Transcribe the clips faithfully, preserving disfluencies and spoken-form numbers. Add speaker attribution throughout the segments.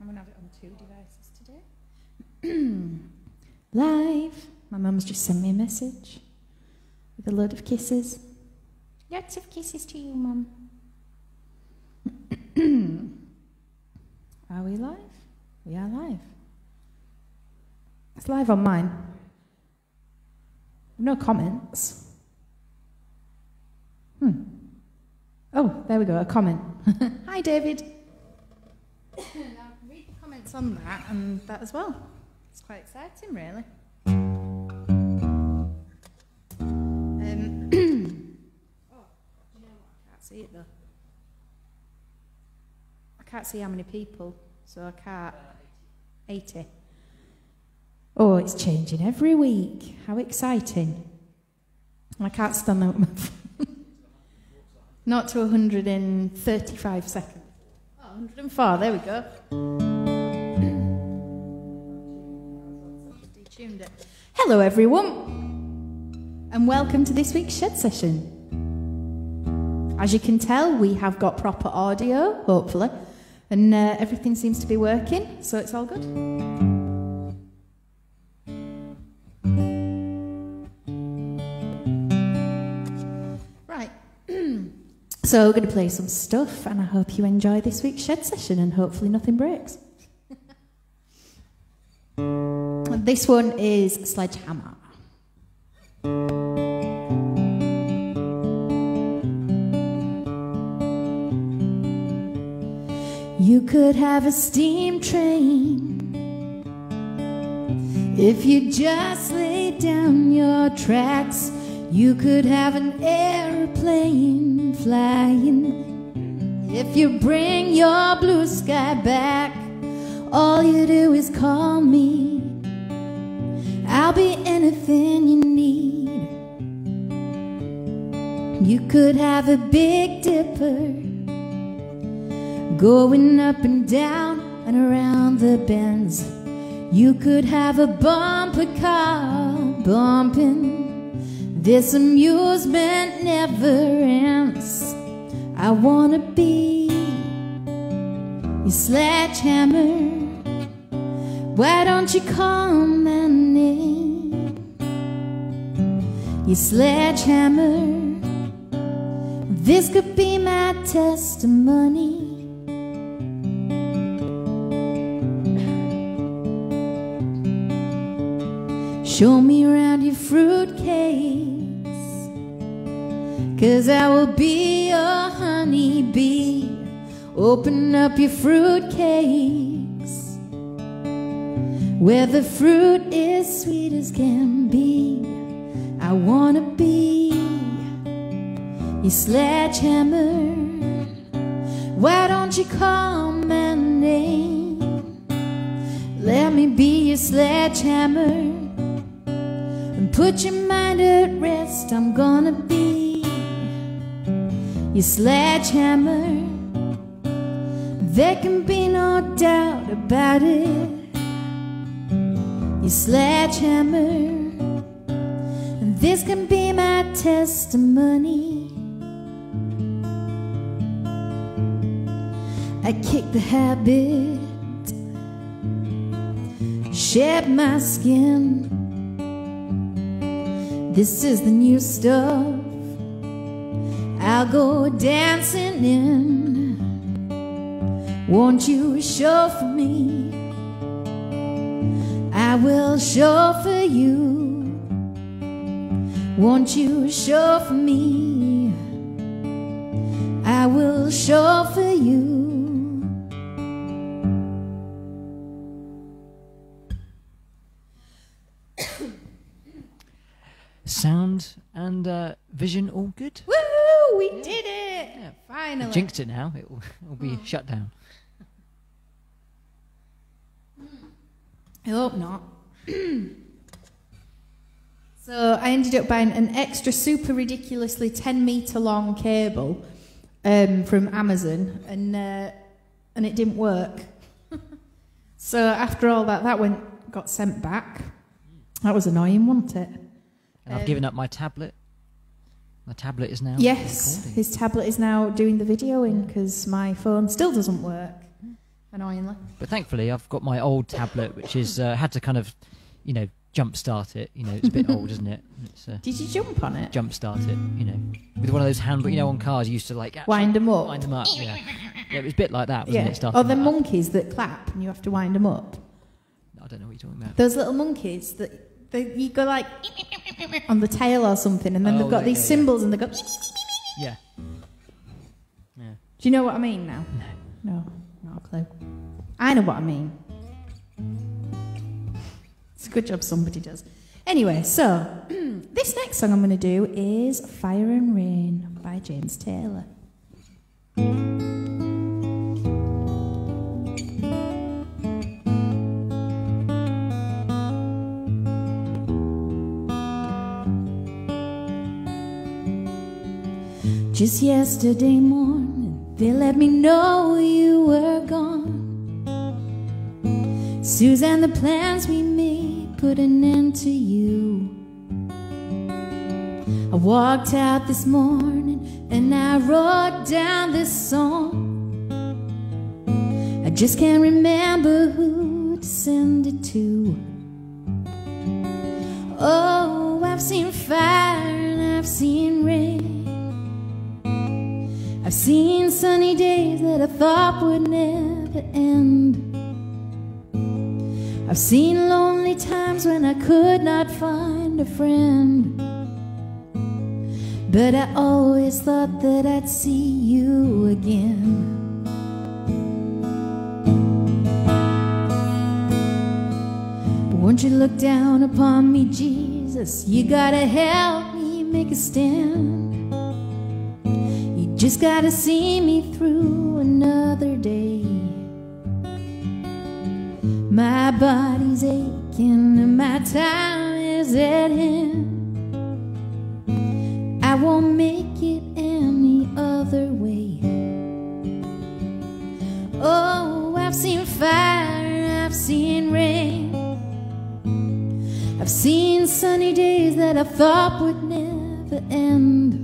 Speaker 1: I'm going to have it on two devices today. Live. My mum's just sent me a message with a load of kisses. Lots of kisses to you, Mum. Are we live? We are live. It's live on mine. No comments. Hmm. Oh, there we go, a comment. Hi, David. Now, read the comments on that and that as well. It's quite exciting, really. Um, oh, do you know what? I can't see it, though. I can't see how many people, so I can't. eighty. Oh, it's changing every week. How exciting. And I can't stand there with my phone. Not to one hundred thirty-five seconds. Oh, one hundred and four, there we go. Detuned it. Hello, everyone, and welcome to this week's Shed Session. As you can tell, we have got proper audio, hopefully, and uh, everything seems to be working, so it's all good. So we're going to play some stuff, and I hope you enjoy this week's Shed Session, and hopefully nothing breaks. This one is Sledgehammer. You could have a steam train if you just lay down your tracks. You could have an airplane flying if you bring your blue sky back. All you do is call me, I'll be anything you need. You could have a Big Dipper going up and down and around the bends. You could have a bumper car bumping. This amusement never ends. I wanna be your sledgehammer. Why don't you call my name? Your sledgehammer. This could be my testimony. Show me around your fruitcakes, 'cause I will be your honeybee. Open up your fruitcakes, where the fruit is sweet as can be. I wanna be your sledgehammer. Why don't you call my name? Let me be your sledgehammer and put your mind at rest. I'm gonna be your sledgehammer. There can be no doubt about it. Your sledgehammer. And this can be my testimony. I kick the habit, shed my skin. This is the new stuff I'll go dancing in. Won't you show for me? I will show for you. Won't you show for me? I will show for you.
Speaker 2: Sound and uh, vision all good?
Speaker 1: Woo! We yeah. did it! Yeah. Finally.
Speaker 2: I jinxed it now. It will, it will be
Speaker 1: oh.
Speaker 2: shut down.
Speaker 1: I hope not. So I ended up buying an extra super ridiculously ten metre long cable um, from Amazon, and uh, and it didn't work. So after all that, that went got sent back. That was annoying, wasn't it?
Speaker 2: And I've um, given up my tablet. My tablet is now
Speaker 1: Yes,
Speaker 2: recording.
Speaker 1: His tablet is now doing the videoing because my phone still doesn't work. annoyingly.
Speaker 2: But thankfully, I've got my old tablet, which is uh, had to kind of, you know, jump start it. You know, it's a bit old, isn't it? It's, uh,
Speaker 1: Did you jump on it?
Speaker 2: Jump start it, you know, with one of those handbrake. You know, on cars, you used to like
Speaker 1: wind them up.
Speaker 2: Wind them up. Yeah, yeah. It was a bit like that, wasn't
Speaker 1: Yeah.
Speaker 2: it? Starting
Speaker 1: Or the
Speaker 2: like that.
Speaker 1: monkeys that clap and you have to wind them up.
Speaker 2: I don't know what you're talking about.
Speaker 1: Those little monkeys that they, you go like on the tail or something, and then
Speaker 2: Oh,
Speaker 1: they've got
Speaker 2: yeah,
Speaker 1: these
Speaker 2: yeah,
Speaker 1: symbols, and they go.
Speaker 2: Yeah. Yeah.
Speaker 1: Do you know what I mean now?
Speaker 2: No.
Speaker 1: No, not a clue. I know what I mean. It's a good job somebody does. Anyway, so this next song I'm going to do is Fire and Rain by James Taylor. Just yesterday morning, they let me know you were gone. Suzanne, the plans we made put an end to you. I walked out this morning and I wrote down this song. I just can't remember who to send it to. Oh, I've seen fire and I've seen rain. I've seen sunny days that I thought would never end. I've seen lonely times when I could not find a friend. But I always thought that I'd see you again. Won't you look down upon me, Jesus? You gotta help me make a stand. You just gotta see me through another day. My body's aching and my time is at hand. I won't make it any other way. Oh, I've seen fire and I've seen rain. I've seen sunny days that I thought would never end.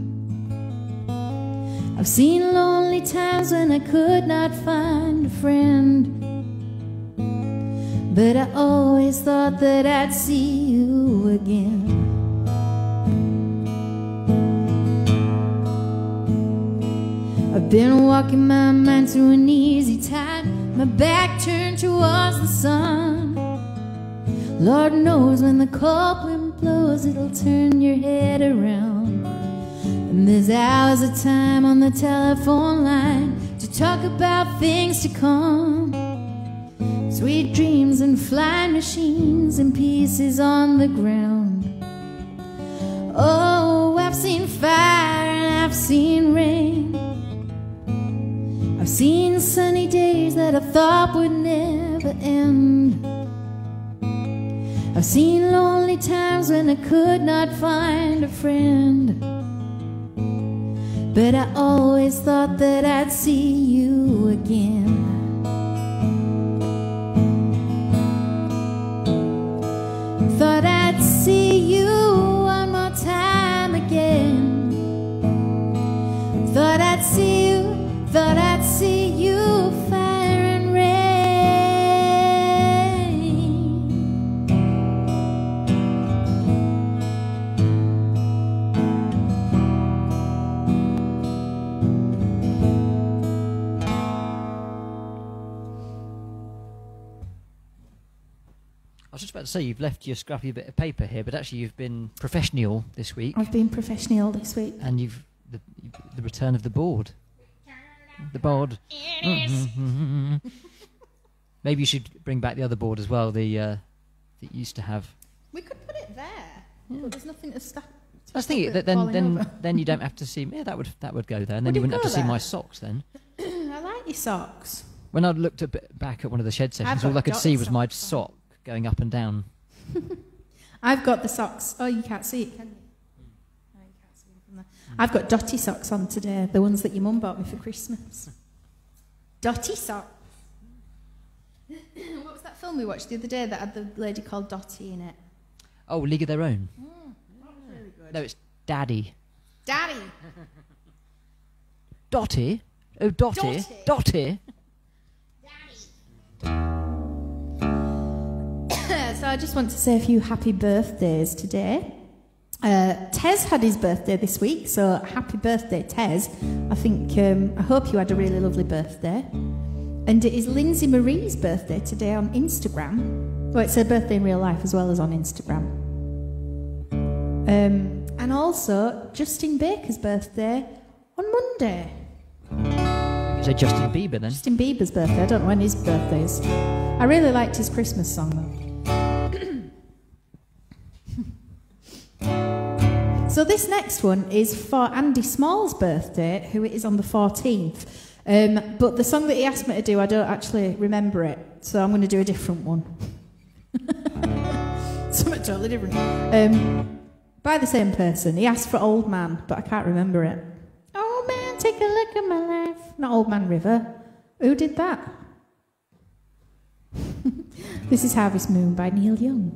Speaker 1: I've seen lonely times when I could not find a friend. But I always thought that I'd see you again. I've been walking my mind through an easy time, my back turned towards the sun. Lord knows when the cold wind blows, it'll turn your head around. And there's hours of time on the telephone line to talk about things to come. Sweet dreams and flying machines and pieces on the ground. Oh, I've seen fire and I've seen rain. I've seen sunny days that I thought would never end. I've seen lonely times when I could not find a friend. But I always thought that I'd see you again. Thought I'd see you one more time again. Thought I'd see you, thought I'd see you, fire and rain.
Speaker 2: I was just about to say, you've left your scrappy bit of paper here, but actually you've been professional this week.
Speaker 1: I've been professional this week.
Speaker 2: And you've the, the return of the board. The board. Mm-hmm. Maybe you should bring back the other board as well, the uh, that you used to have.
Speaker 1: We could put it there, yeah. But there's nothing to stop.
Speaker 2: I was thinking that then then then you don't have to see. Yeah, that would that would go there, and then
Speaker 1: Would
Speaker 2: you
Speaker 1: it
Speaker 2: wouldn't have
Speaker 1: go
Speaker 2: to see
Speaker 1: there?
Speaker 2: my socks then.
Speaker 1: I like your socks.
Speaker 2: When I looked a bit back at one of the shed sessions,
Speaker 1: got
Speaker 2: all I could
Speaker 1: dot
Speaker 2: see was my
Speaker 1: socks
Speaker 2: sock going up and down.
Speaker 1: I've got the socks. Oh, you can't see it, can you? No, you can't see them from there. I've got dotty socks on today, the ones that your mum bought me for Christmas. Dotty socks. What was that film we watched the other day that had the lady called Dotty in it?
Speaker 2: Oh, League of Their Own.
Speaker 1: Mm, that was really good.
Speaker 2: No, it's Daddy.
Speaker 1: Daddy.
Speaker 2: Dotty? Oh, Dotty.
Speaker 1: Dotty.
Speaker 2: Dotty.
Speaker 1: Daddy. So I just want to say a few happy birthdays today. Uh, Tez had his birthday this week, so happy birthday, Tez. I think, um, I hope you had a really lovely birthday. And it is Lindsay Marie's birthday today on Instagram. Well, it's her birthday in real life as well as on Instagram. Um, and also Justin Baker's birthday on Monday.
Speaker 2: You say Justin Bieber then?
Speaker 1: Justin Bieber's birthday. I don't know when his birthday is. I really liked his Christmas song though. So this next one is for Andy Small's birthday, who it is on the fourteenth. Um, but the song that he asked me to do, I don't actually remember it, so I'm going to do a different one. Something totally different. Um, by the same person. He asked for Old Man, but I can't remember it. Old man, take a look at my life. Not Old Man River. Who did that? This is Harvest Moon by Neil Young.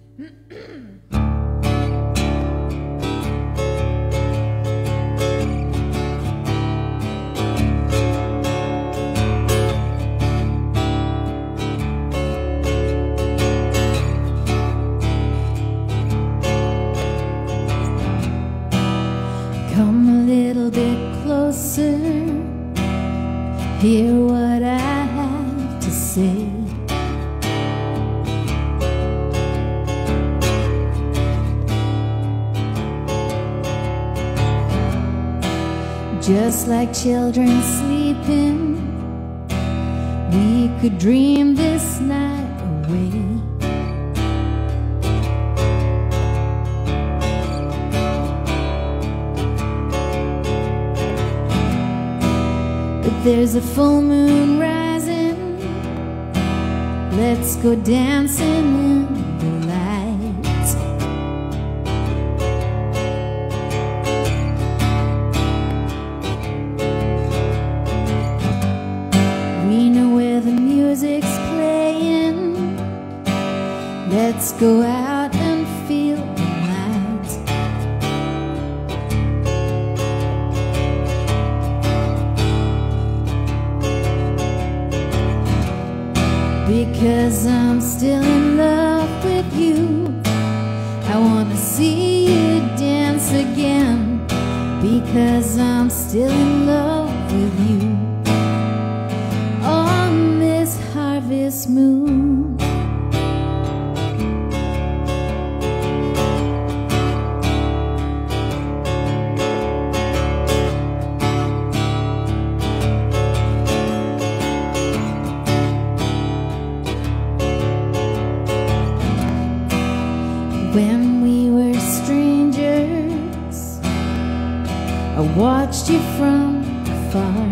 Speaker 1: Come a little bit closer, hear what I have to say. Just like children sleeping, we could dream this night away. But there's a full moon rising, let's go dancing in the light. We know where the music's playing, let's go out and feel the night. Because I'm still in love with you, I wanna see you dance again. Because I'm still in love with you on this harvest moon. When we were strangers, I watched you from afar.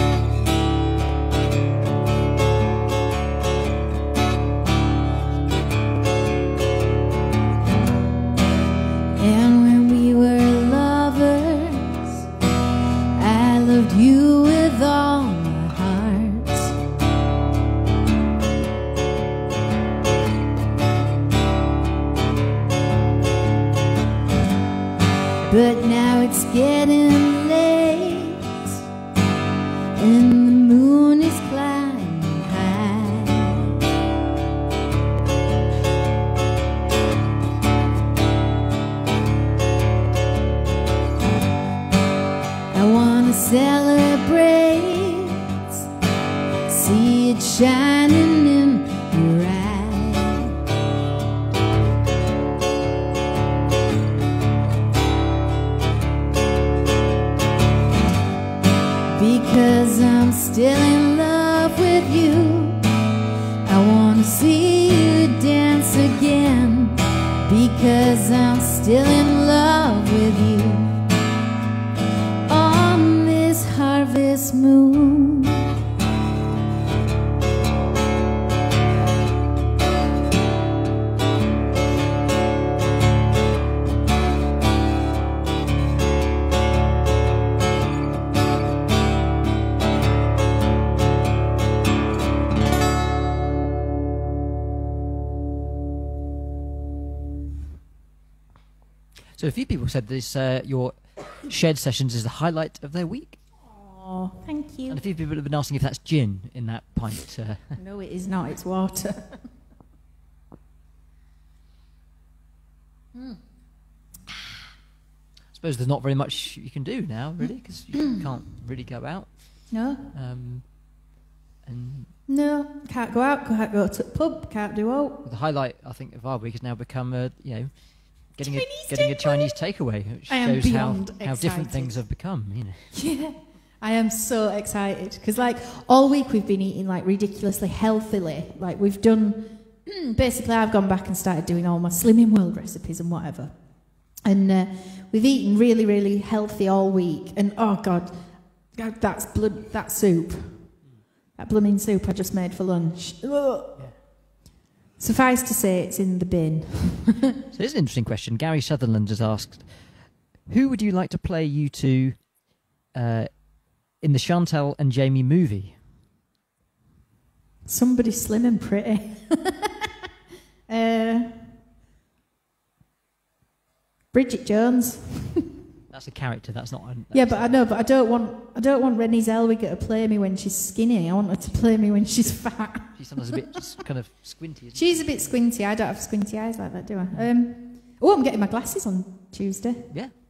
Speaker 1: And when we were lovers, I loved you with all my heart. But now it's getting late, and the moon is climbing high. I wanna celebrate, see it shining in your eyes. Because I'm still in love with you, I wanna see you dance again. Because I'm still in love with you on this harvest moon.
Speaker 2: So a few people said this, uh, your shared sessions is the highlight of their week.
Speaker 1: Oh, thank you.
Speaker 2: And a few people have been asking if that's gin in that pint. Uh.
Speaker 1: No, it is not. It's water.
Speaker 2: suppose there's not very much you can do now, really, because you can't really go out.
Speaker 1: No.
Speaker 2: Um, and
Speaker 1: no, can't go out, can't go to the pub, can't do out.
Speaker 2: the highlight, I think, of our week has now become, uh, you know, getting
Speaker 1: Chinese
Speaker 2: a getting
Speaker 1: takeaway.
Speaker 2: a Chinese takeaway, which
Speaker 1: I am
Speaker 2: shows how,
Speaker 1: beyond
Speaker 2: how different
Speaker 1: excited.
Speaker 2: things have become, you know.
Speaker 1: Yeah, I am so excited because, like, all week we've been eating like ridiculously healthily. Like, we've done basically, I've gone back and started doing all my Slimming World recipes and whatever, and uh, we've eaten really, really healthy all week. And oh god, God, that's blood, that soup, that blooming soup I just made for lunch. Ugh.
Speaker 2: Yeah.
Speaker 1: Suffice to say, it's in the bin.
Speaker 2: So here's an interesting question. Gary Sutherland has asked, who would you like to play you two uh, in the Chantel and Jamie movie?
Speaker 1: Somebody slim and pretty. uh, Bridget Jones.
Speaker 2: That's a character. That's not. A, that's
Speaker 1: Yeah, but I know, but I don't want I don't want Renée Zellweger to play me when she's skinny. I want her to play me when she's fat.
Speaker 2: She's sometimes a bit just kind of squinty. Isn't
Speaker 1: She's a bit squinty. I don't have squinty eyes like that, do I? Um, oh, I'm getting my glasses on Tuesday.
Speaker 2: she? Yeah.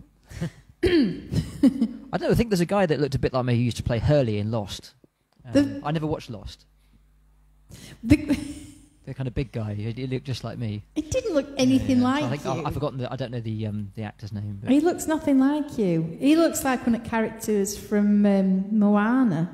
Speaker 2: I don't know. I think there's a guy that looked a bit like me who used to play Hurley in Lost. Um,
Speaker 1: The-
Speaker 2: I never watched Lost.
Speaker 1: The,
Speaker 2: The kind of big guy. He, he looked just like me.
Speaker 1: it didn't look anything
Speaker 2: Yeah,
Speaker 1: like
Speaker 2: I think
Speaker 1: you.
Speaker 2: I, I've forgotten. The, I don't know the um, the actor's name. But
Speaker 1: He looks nothing like you. He looks like one of the characters from um, Moana.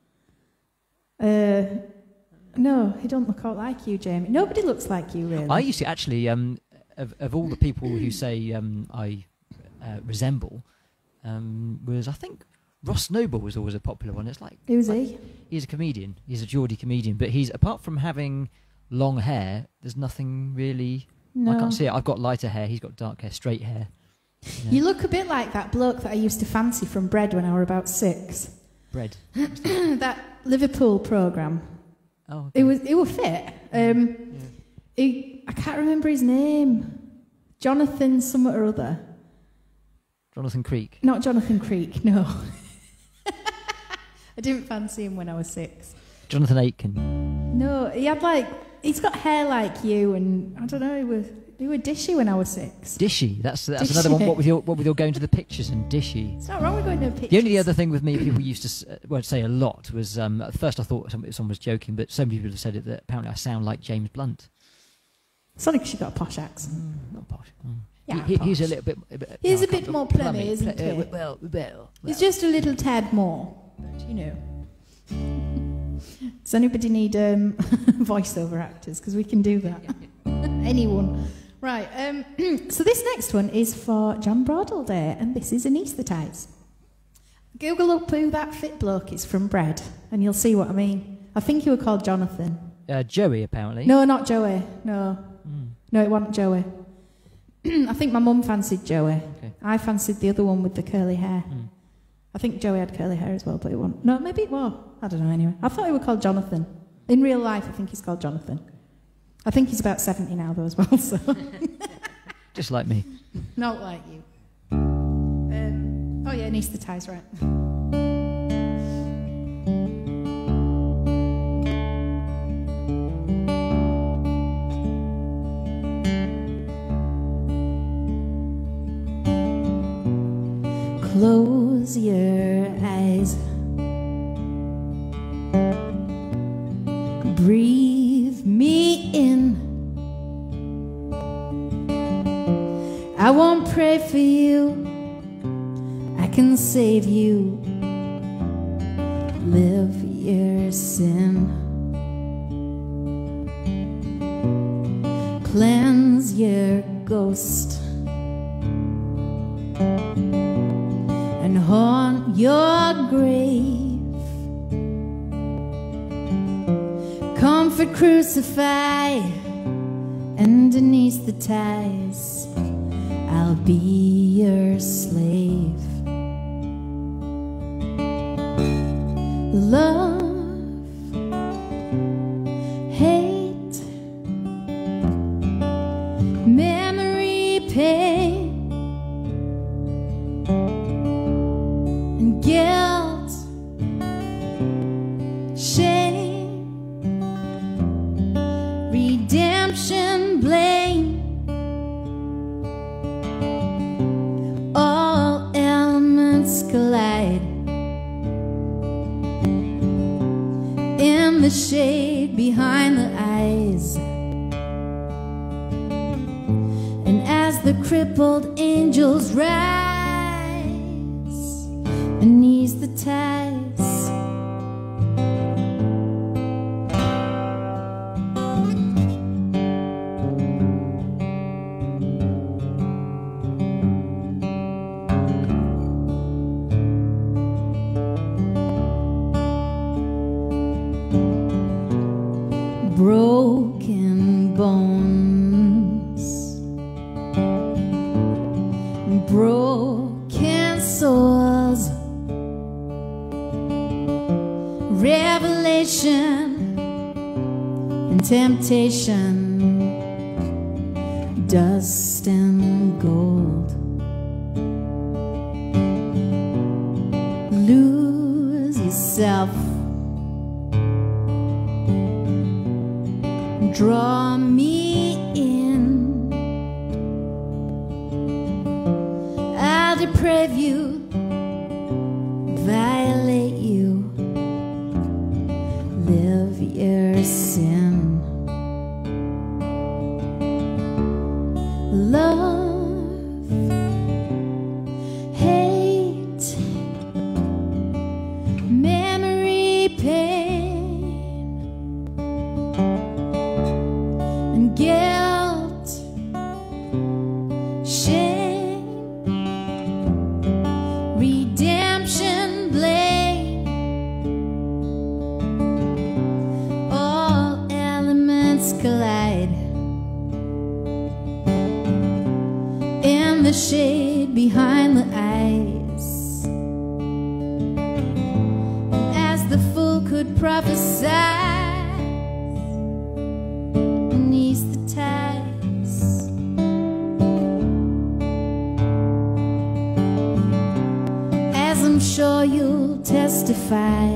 Speaker 1: Uh, no, he don't look out like you, Jamie. Nobody looks like you, really.
Speaker 2: I used to actually, um, of, of all the people who say um, I uh, resemble, um, was I think Ross Noble was always a popular one. It's like
Speaker 1: Who's he?
Speaker 2: he's a comedian. He's a Geordie comedian, but he's apart from having long hair, there's nothing really.
Speaker 1: No.
Speaker 2: I can't see it. I've got lighter hair. He's got dark hair, straight hair. You know.
Speaker 1: You look a bit like that bloke that I used to fancy from Bread when I were about six.
Speaker 2: Bread.
Speaker 1: That Liverpool programme.
Speaker 2: Oh,
Speaker 1: It
Speaker 2: okay.
Speaker 1: was it was fit. Um,
Speaker 2: Yeah.
Speaker 1: he, I can't remember his name. Jonathan somewhat or other.
Speaker 2: Jonathan Creek.
Speaker 1: Not Jonathan Creek, no. I didn't fancy him when I was six.
Speaker 2: Jonathan Aitken.
Speaker 1: No, he had like he's got hair like you, and I don't know. He was he were dishy when I was six.
Speaker 2: Dishy. That's that's
Speaker 1: Dishy.
Speaker 2: another one. What with your what with your going to the pictures and dishy.
Speaker 1: It's not wrong with going to pictures.
Speaker 2: The only other thing with me, people used to s- uh, well, say a lot was um, at first I thought some- someone was joking, but so many people have said it that apparently I sound like James Blunt.
Speaker 1: It's only 'cause you got a posh accent.
Speaker 2: Mm, not posh. Mm.
Speaker 1: Yeah,
Speaker 2: he, he- he's a
Speaker 1: posh.
Speaker 2: little bit. A bit
Speaker 1: He's
Speaker 2: no,
Speaker 1: a
Speaker 2: I
Speaker 1: bit
Speaker 2: can't-
Speaker 1: more
Speaker 2: plummy,
Speaker 1: plummy, isn't
Speaker 2: pl- uh,
Speaker 1: he?
Speaker 2: well, well,
Speaker 1: It's
Speaker 2: well.
Speaker 1: just a little tad more, but you know. Does anybody need um, voiceover actors? Because we can do that. Anyone. Right, um, so this next one is for John Broadall Day, and this is anaesthetise. Google up who that fit bloke is from Bread, and you'll see what I mean. I think he was called Jonathan.
Speaker 2: Uh, Joey apparently.
Speaker 1: No, not Joey. No,
Speaker 2: Mm.
Speaker 1: no, it wasn't Joey. I think my mum fancied Joey.
Speaker 2: Okay.
Speaker 1: I fancied the other one with the curly hair.
Speaker 2: Mm.
Speaker 1: I think Joey had curly hair as well, but it wasn't. No, maybe it was. I don't know anyway. I thought he was called Jonathan. In real life, I think he's called Jonathan. I think he's about seventy now, though, as well, so...
Speaker 2: Just like me.
Speaker 1: Not like you. Um, oh, yeah, anaesthetise, right. Close your eyes. Breathe me in. I won't pray for you. I can save you. Live your sin. Cleanse your ghost. And haunt your grave. Comfort, crucify, and anesthetize. I'll be your slave. Love, hate, memory, pain, and guilt, shame, redemption, blame. the shade behind the eyes. And as the crippled angels rise and ease the ties, broken bones, broken souls, revelation and temptation, dust and gold. Lose yourself, draw me in. I'll deprave you, violate you, live your sin. Love, hate, memory, pain, and guilt, shame, redemption, blame, all elements collide in the shade behind the eyes. And as the fool could prophesy, I'm sure you'll testify,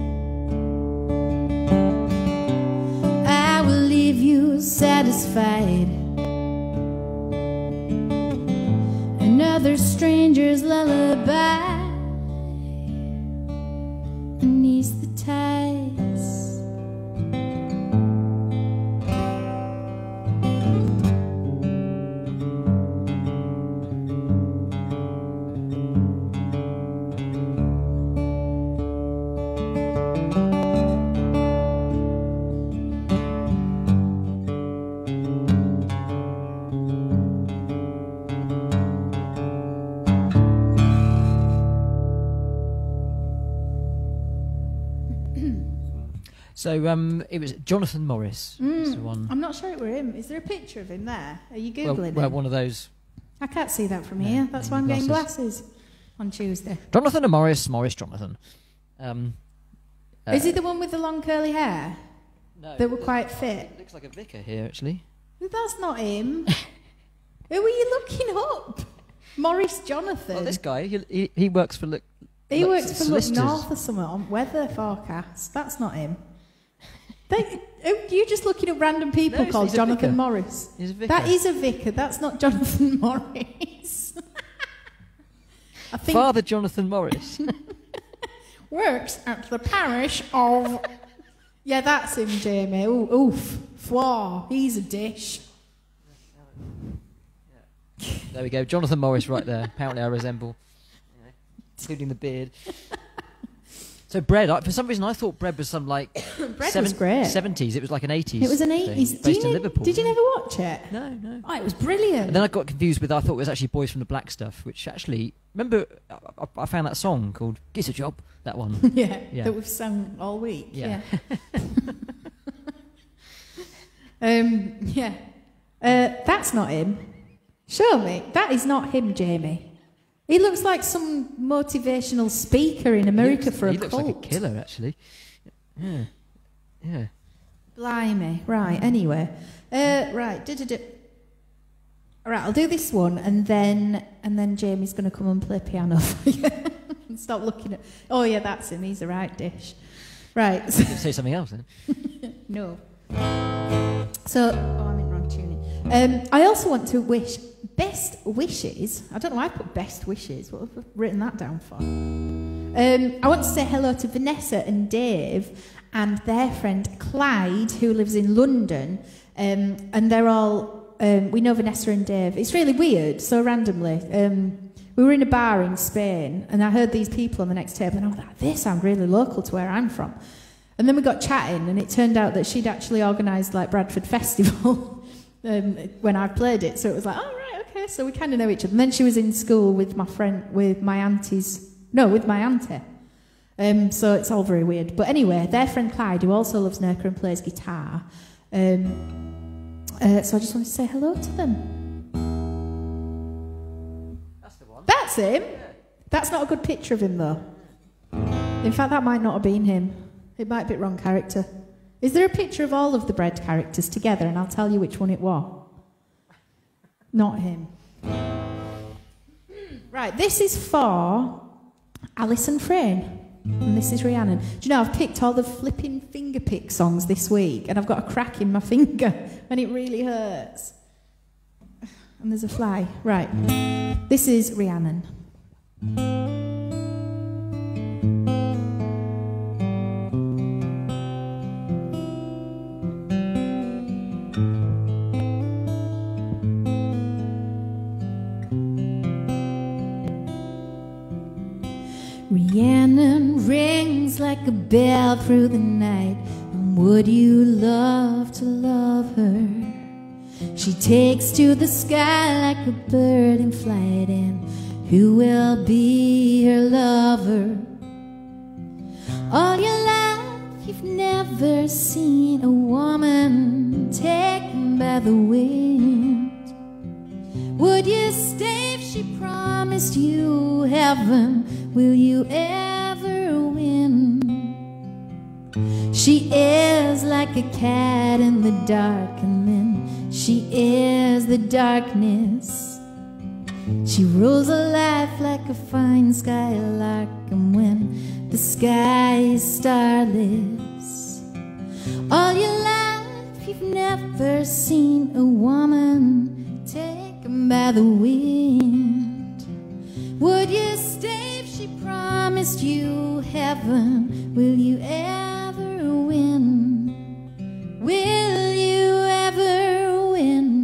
Speaker 1: I will leave you satisfied. Another stranger's lullaby beneath the ties.
Speaker 2: So um, it was Jonathan Morris.
Speaker 1: Mm,
Speaker 2: the one.
Speaker 1: I'm not sure it were him. Is there a picture of him there? Are you
Speaker 2: Well,
Speaker 1: Googling
Speaker 2: well,
Speaker 1: him?
Speaker 2: one of those.
Speaker 1: I can't see that from
Speaker 2: Yeah,
Speaker 1: here. That's why I'm getting
Speaker 2: glasses.
Speaker 1: glasses on Tuesday.
Speaker 2: Jonathan and Morris, Morris, Jonathan. Um, uh,
Speaker 1: Is he the one with the long curly hair?
Speaker 2: No.
Speaker 1: That were quite fit?
Speaker 2: It looks like a vicar here, actually.
Speaker 1: That's not him. Who are you looking up? Morris Jonathan.
Speaker 2: Well, this guy, he, he, he works for... Look,
Speaker 1: he
Speaker 2: look,
Speaker 1: works for Look
Speaker 2: solicitors.
Speaker 1: North or something on weather forecast. That's not him. They, you're just looking at random people
Speaker 2: No, he's-
Speaker 1: called
Speaker 2: he's a
Speaker 1: Jonathan
Speaker 2: vicar.
Speaker 1: Morris.
Speaker 2: He's a vicar.
Speaker 1: That is a vicar. That's not Jonathan Morris. I think
Speaker 2: Father Jonathan Morris.
Speaker 1: works at the parish of... Yeah, that's him, Jamie. Ooh, oof. Fwa. He's a dish.
Speaker 2: There we go. Jonathan Morris right there. Apparently I resemble, you know, including the beard. So bread, I, for some reason I thought bread was some like
Speaker 1: Bread was great.
Speaker 2: seventies. It was like an eighties.
Speaker 1: It was an
Speaker 2: thing,
Speaker 1: eighties. Do
Speaker 2: based
Speaker 1: you
Speaker 2: in
Speaker 1: know-
Speaker 2: Liverpool.
Speaker 1: Did you never watch it?
Speaker 2: No, no.
Speaker 1: Oh, it was brilliant.
Speaker 2: And then I got confused with, I thought it was actually Boys from the Black Stuff, which actually, remember, I, I- I found that song called Get a Job, that one.
Speaker 1: yeah,
Speaker 2: Yeah.
Speaker 1: that we've sung all week.
Speaker 2: Yeah.
Speaker 1: Yeah. um, yeah. Uh, that's not him. Show me. That is not him, Jamie. He looks like some motivational speaker in America
Speaker 2: he looks,
Speaker 1: for a
Speaker 2: he looks
Speaker 1: cult.
Speaker 2: like a killer, actually. Yeah. Yeah.
Speaker 1: Blimey. Right, anyway. Uh, right. Du-du-du. All right, I'll do this one, and then and then Jamie's going to come and play piano for you. And stop looking at... Oh, yeah, that's him. He's the right dish. Right.
Speaker 2: Say something else then.
Speaker 1: No. So, oh, I'm in wrong tuning. Um, I also want to wish best wishes. I don't know why I put best wishes. What have I written that down for? Um, I want to say hello to Vanessa and Dave and their friend Clyde, who lives in London, um, and they're all, um, we know Vanessa and Dave. It's really weird, so randomly. Um, we were in a bar in Spain, and I heard these people on the next table, and I was like, they sound really local to where I'm from. And then we got chatting, and it turned out that she'd actually organised like Bradford Festival um, when I played it, so it was like, oh, right, okay, so we kind of know each other. And then she was in school with my friend, with my auntie's, no, with my auntie. Um, so it's all very weird. But anyway, their friend Clyde, who also loves Nurka and plays guitar, um, uh, so I just wanted to say hello to them.
Speaker 2: That's the one.
Speaker 1: That's him. That's not a good picture of him, though. In fact, that might not have been him. It might be wrong character. Is there a picture of all of the Bread characters together, and I'll tell you which one it was? Not him. Right, this is for Alison Frayne. And this is Rhiannon. Do you know, I've picked all the flipping finger pick songs this week, and I've got a crack in my finger, and it really hurts. And there's a fly. Right. This is Rhiannon. Rhiannon rings like a bell through the night, and would you love to love her? She takes to the sky like a bird in flight, and who will be her lover? All your life you've never seen a woman taken by the wind. Would you stay if she promised you heaven? Will you ever win? She is like a cat in the dark, and then she is the darkness. She rules a life like a fine skylark, and when the sky is starless, all your life you've never seen a woman taken by the wind. Would you stay if she promised you heaven? Will you ever win? Will you ever win?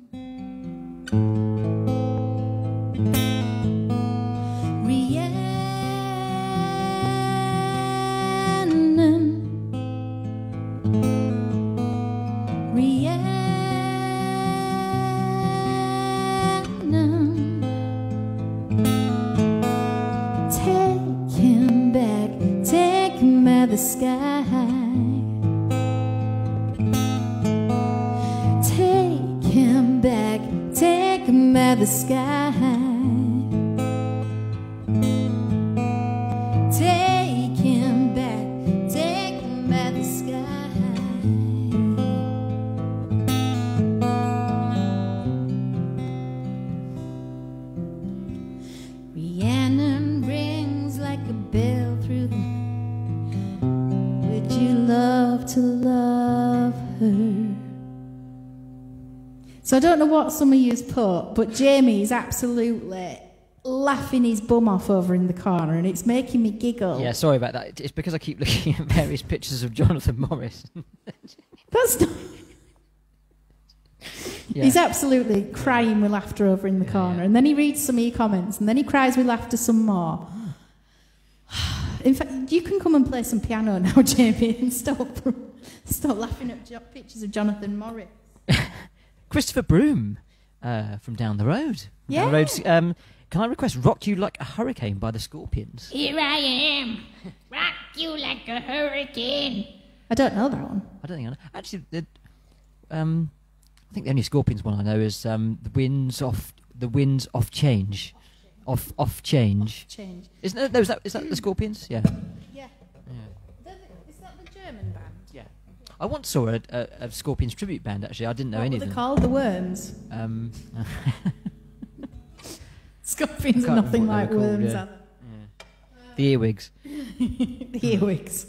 Speaker 1: The sky, take him back, take him by the sky, take him back, take him by the sky. Rhiannon rings like a bell through the love to love her. So I don't know what some of you's put, but Jamie is absolutely laughing his bum off over in the corner, and it's making me giggle.
Speaker 2: Yeah, sorry about that. It's because I keep looking at various pictures of Jonathan Morris.
Speaker 1: That's not... Yeah. He's absolutely crying with laughter over in the yeah, corner, yeah. And then he reads some of your comments, and then he cries with laughter some more. In fact, you can come and play some piano now, Jamie, and stop, stop laughing at jo- pictures of Jonathan Morris.
Speaker 2: Christopher Broom uh, from down the road.
Speaker 1: Yeah.
Speaker 2: Down the road. Um, can I request Rock You Like a Hurricane by the Scorpions?
Speaker 3: Here I am, rock you like a hurricane.
Speaker 1: I don't know that one.
Speaker 2: I don't think I know. Actually, the, um, I think the only Scorpions one I know is um, the winds off the winds off change. Off, off change.
Speaker 1: Change.
Speaker 2: Isn't that, no, is that, is that the Scorpions? Yeah.
Speaker 1: Yeah.
Speaker 2: Yeah.
Speaker 1: Is that the German band?
Speaker 2: Yeah. I once saw a, a, a Scorpions tribute band, actually. I didn't know
Speaker 1: what
Speaker 2: any
Speaker 1: of
Speaker 2: them.
Speaker 1: What were they called? The Worms?
Speaker 2: Um,
Speaker 1: Scorpions are nothing like
Speaker 2: called,
Speaker 1: worms,
Speaker 2: yeah.
Speaker 1: are they?
Speaker 2: Yeah. The earwigs.
Speaker 1: The earwigs.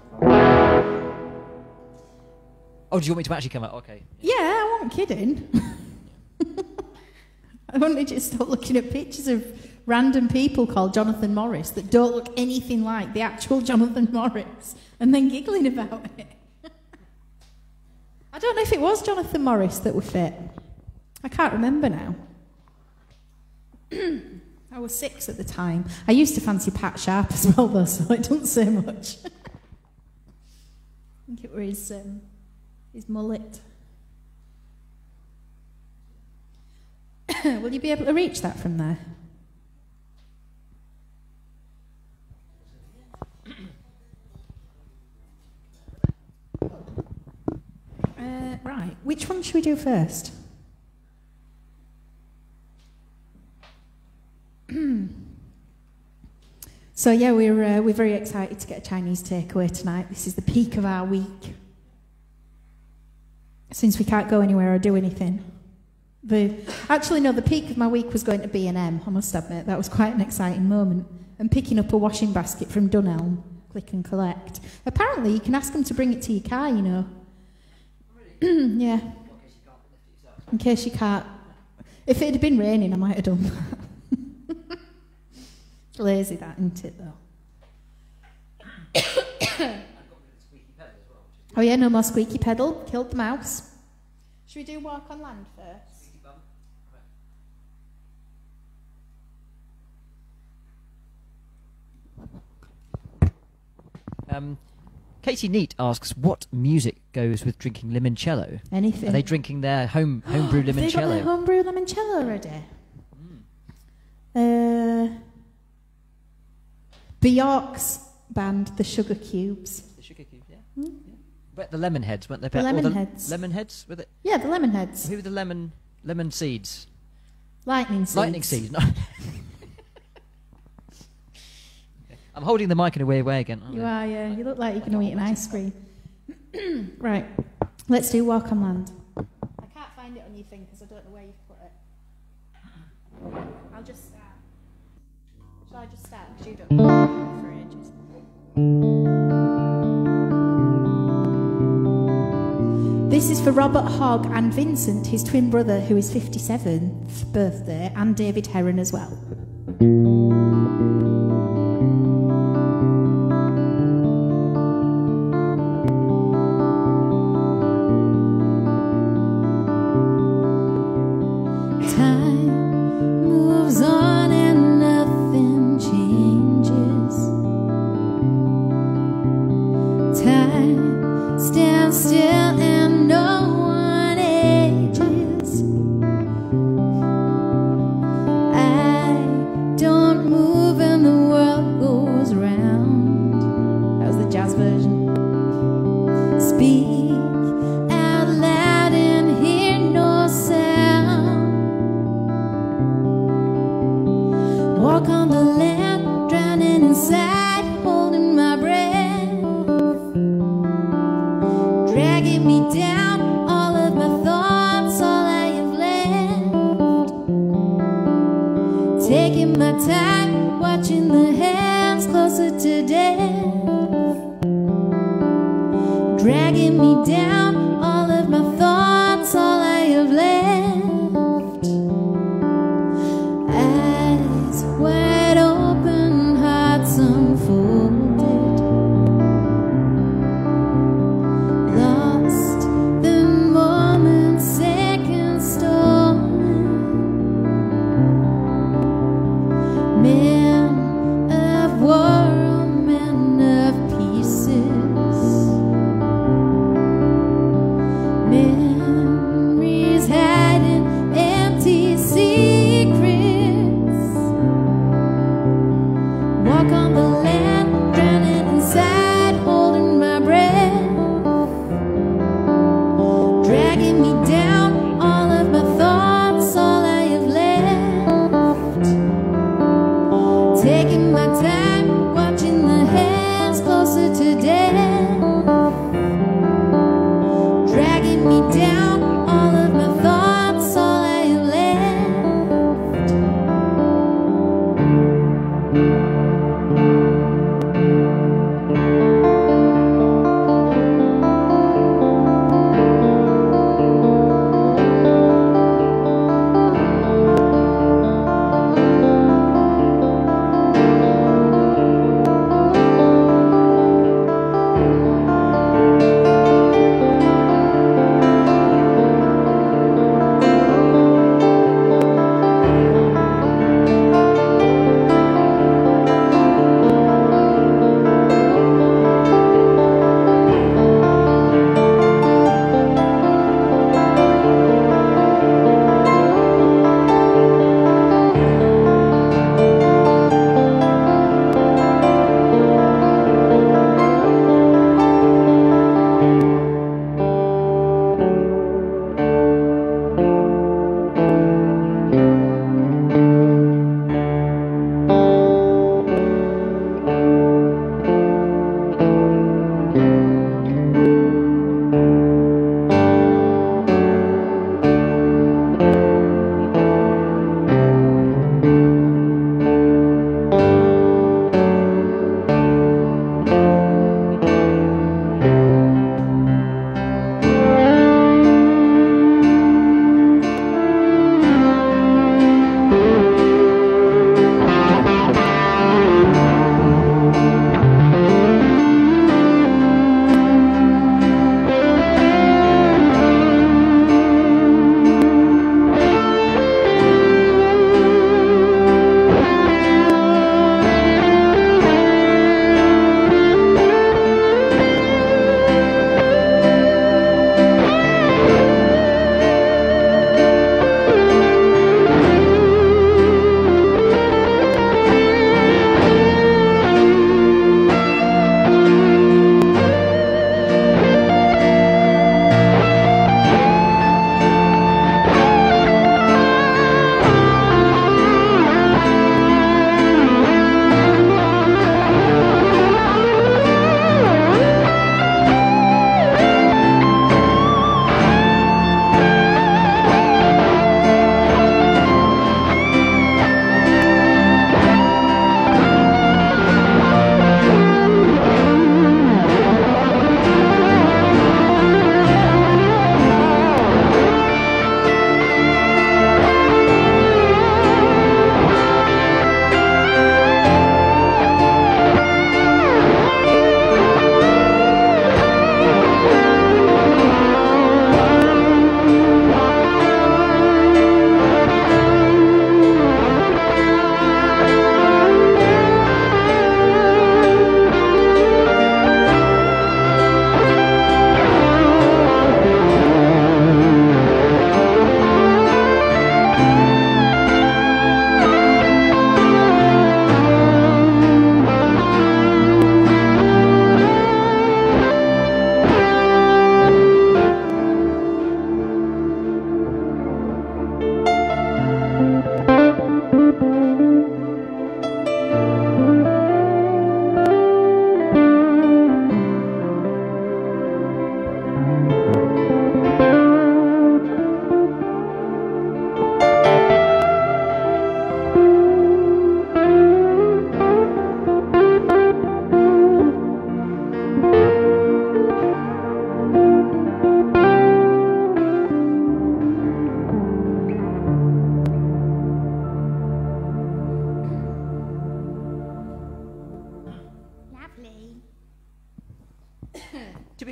Speaker 2: Oh, do you want me to actually come out? Okay.
Speaker 1: Yeah, I wasn't kidding. I wanted you to stop looking at pictures of random people called Jonathan Morris that don't look anything like the actual Jonathan Morris, and then giggling about it. I don't know if it was Jonathan Morris that were fit. I can't remember now. I was six at the time. I used to fancy Pat Sharp as well, though, so it doesn't say much. I think it was his, um, his mullet. Will you be able to reach that from there? Uh, right, which one should we do first? So yeah, we're uh, we're very excited to get a Chinese takeaway tonight. This is the peak of our week, since we can't go anywhere or do anything. The actually no, the peak of my week was going to B and M. I must admit that was quite an exciting moment, and picking up a washing basket from Dunelm, click and collect. Apparently, you can ask them to bring it to your car. You know. Really? Yeah. In case you can't. If it had been raining, I might have done that. Lazy that, isn't it, though? Oh yeah, no more squeaky pedal. Killed the mouse. Should we do walk on land first?
Speaker 2: Um, Katie Neat asks, what music goes with drinking limoncello?
Speaker 1: Anything.
Speaker 2: Are they drinking their home homebrew limoncello?
Speaker 1: Have they got their homebrew limoncello already? Mm. Uh... Bjork's band, the Sugar Cubes.
Speaker 2: The Sugar Cubes, yeah. Mm. yeah. But the Lemonheads, weren't they?
Speaker 1: The Lemonheads.
Speaker 2: The Lemonheads, were they?
Speaker 1: Yeah, the Lemonheads.
Speaker 2: Who were the lemon lemon seeds?
Speaker 1: Lightning seeds.
Speaker 2: Lightning seeds. No. I'm holding the mic in a weird way again.
Speaker 1: You
Speaker 2: I?
Speaker 1: are, yeah. You look like you're going to eat an ice cream. Right, let's do Walk on Land. I can't find it on your thing because I don't know where you've put it. I'll just start. Shall I just start? Because you don't know for ages. This is for Robert Hogg and Vincent, his twin brother, who is fifty-seventh birthday, and David Heron as well.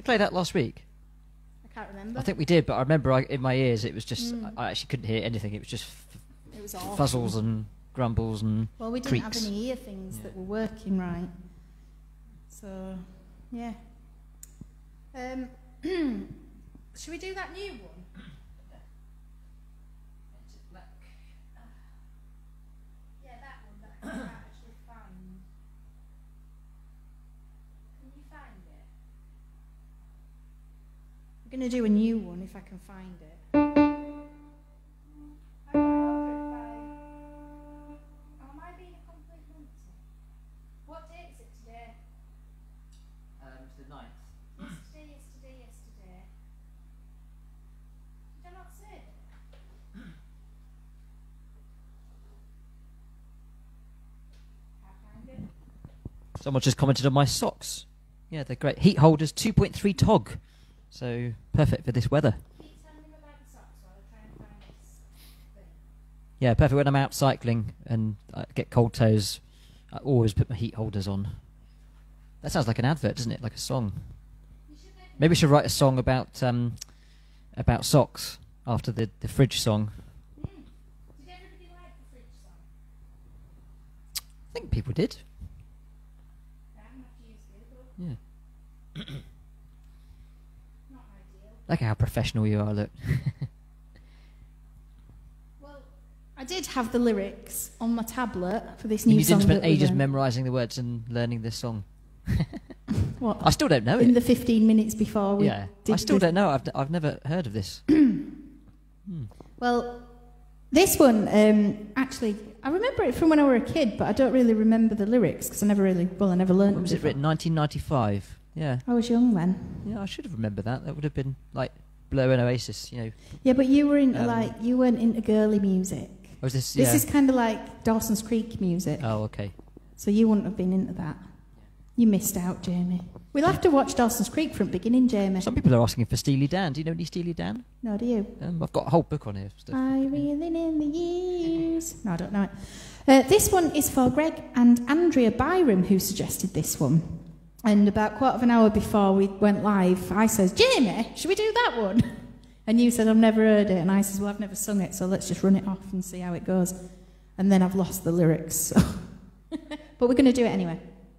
Speaker 2: play that last week?
Speaker 1: I can't remember.
Speaker 2: I think we did, but I remember I, in my ears it was just
Speaker 1: Mm.
Speaker 2: I, I actually couldn't hear anything. It was just f-
Speaker 1: It was awful.
Speaker 2: fuzzles and grumbles and
Speaker 1: Well, we didn't
Speaker 2: creaks.
Speaker 1: have any ear things
Speaker 2: Yeah.
Speaker 1: that were working right. So, yeah. Um, should we do that new one? Yeah, that one that I can't actually find. Can you find it? I'm going to do a new one if I can find it. I got over it by... Oh, am I being a complete numpty? What date is it today?
Speaker 2: Um, to the ninth.
Speaker 1: Yesterday, yesterday, yesterday. Did I not say it? Can't find it.
Speaker 2: Someone just commented on my socks. Yeah, they're great. Heat holders, two point three tog. So perfect for this weather.
Speaker 1: Keep telling me about the socks while I try and find this thing.
Speaker 2: Yeah, perfect when I'm out cycling and I get cold toes. I always put my heat holders on. That sounds like an advert, doesn't it? Like a song.
Speaker 1: You should make
Speaker 2: Maybe we should write a song about um, about socks after the, the fridge song.
Speaker 1: Mm. Did everybody like the fridge song?
Speaker 2: I think people did.
Speaker 1: I haven't have to use Google.
Speaker 2: Yeah.
Speaker 1: Not ideal.
Speaker 2: Look how professional you are, look.
Speaker 1: Well, I did have the lyrics on my tablet for this
Speaker 2: And
Speaker 1: new
Speaker 2: you
Speaker 1: song.
Speaker 2: didn't spend
Speaker 1: that we're
Speaker 2: ages
Speaker 1: doing.
Speaker 2: memorising the words and learning this song.
Speaker 1: What?
Speaker 2: I still don't know
Speaker 1: In
Speaker 2: it.
Speaker 1: the fifteen minutes before we
Speaker 2: Yeah,
Speaker 1: did
Speaker 2: I still
Speaker 1: the-
Speaker 2: don't know. I've, I've never heard of this.
Speaker 1: Well, this one, um, actually, I remember it from when I was a kid, but I don't really remember the lyrics because I never really, well, I never learned
Speaker 2: When was
Speaker 1: them
Speaker 2: it written? nineteen ninety-five. Yeah.
Speaker 1: I was young then.
Speaker 2: Yeah, I should have remembered that. That would have been like Blur and Oasis, you know.
Speaker 1: Yeah, but you were into
Speaker 2: Um,
Speaker 1: like, you weren't into girly music.
Speaker 2: Or was this?
Speaker 1: This
Speaker 2: yeah.
Speaker 1: is kind of like Dawson's Creek music.
Speaker 2: Oh, okay.
Speaker 1: So you wouldn't have been into that. You missed out, Jamie. We'll have to watch Dawson's Creek from beginning, Jamie.
Speaker 2: Some people are asking for Steely Dan. Do you know any Steely Dan?
Speaker 1: No, do you?
Speaker 2: Um, I've got a whole book on here. Stuff.
Speaker 1: I really in the years. No, I don't know it. Uh, this one is for Greg and Andrea Byram, who suggested this one. And about quarter of an hour before we went live, I says, Jamie, should we do that one? And you said, I've never heard it. And I says, well, I've never sung it, so let's just run it off and see how it goes. And then I've lost the lyrics. So. But we're going to do it anyway.